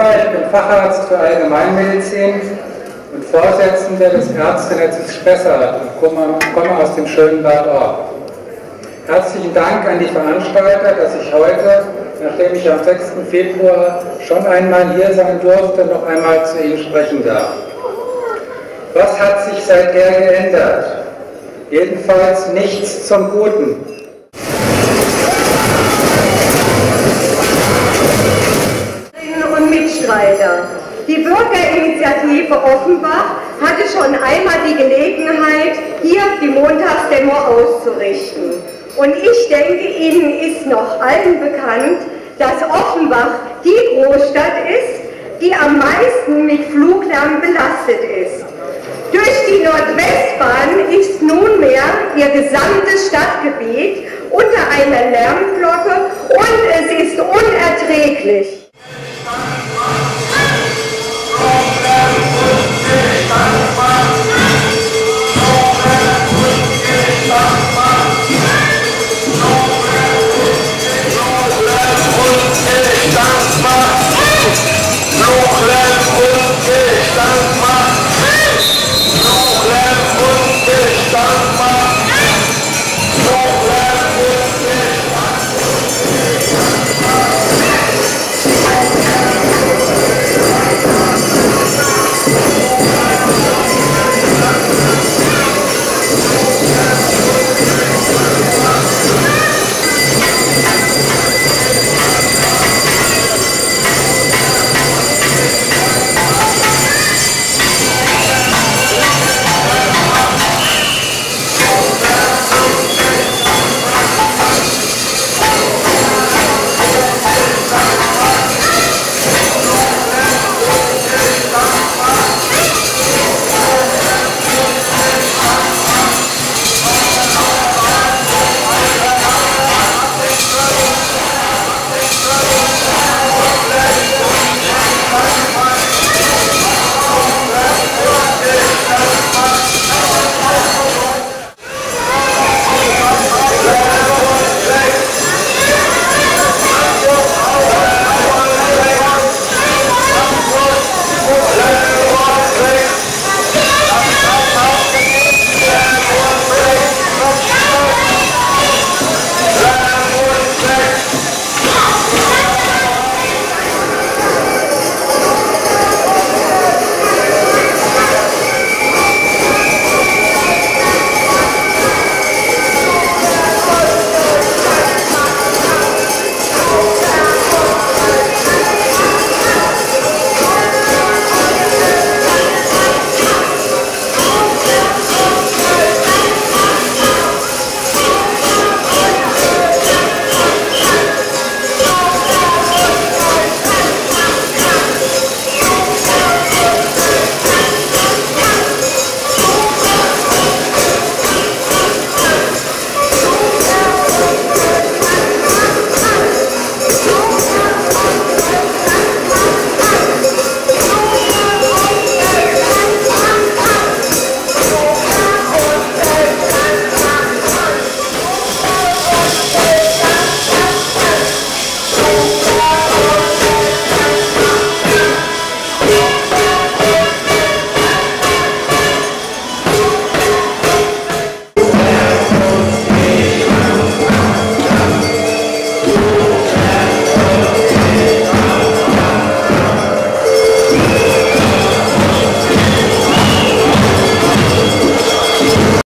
ich bin Facharzt für Allgemeinmedizin und Vorsitzender des Ärztenetzes Spessart und komme aus dem schönen Bad Orb. Herzlichen Dank an die Veranstalter, dass ich heute, nachdem ich am 6. Februar schon einmal hier sein durfte, noch einmal zu Ihnen sprechen darf. Was hat sich seither geändert? Jedenfalls nichts zum Guten. Und Mitstreiter. Die Bürgerinitiative Offenbach hatte schon einmal die Gelegenheit, hier die Montagsdemo auszurichten. Und ich denke, Ihnen ist noch allen bekannt, dass Offenbach die Großstadt ist, die am meisten mit Fluglärm belastet ist. Durch die Nordwest-Bahn ist nunmehr ihr gesamtes Stadtgebiet unter einer Lärmglocke und es ist unerträglich.